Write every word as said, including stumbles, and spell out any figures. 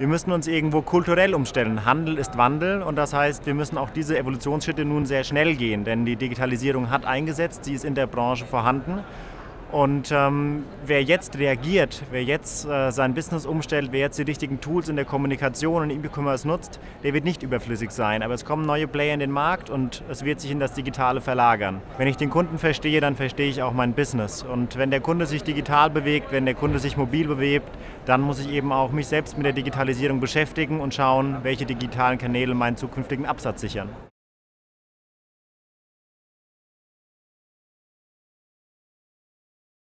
Wir müssen uns irgendwo kulturell umstellen. Handel ist Wandel und das heißt, wir müssen auch diese Evolutionsschritte nun sehr schnell gehen, denn die Digitalisierung hat eingesetzt, sie ist in der Branche vorhanden. Und ähm, wer jetzt reagiert, wer jetzt äh, sein Business umstellt, wer jetzt die richtigen Tools in der Kommunikation und E-Commerce nutzt, der wird nicht überflüssig sein. Aber es kommen neue Player in den Markt und es wird sich in das Digitale verlagern. Wenn ich den Kunden verstehe, dann verstehe ich auch mein Business. Und wenn der Kunde sich digital bewegt, wenn der Kunde sich mobil bewegt, dann muss ich eben auch mich selbst mit der Digitalisierung beschäftigen und schauen, welche digitalen Kanäle meinen zukünftigen Absatz sichern.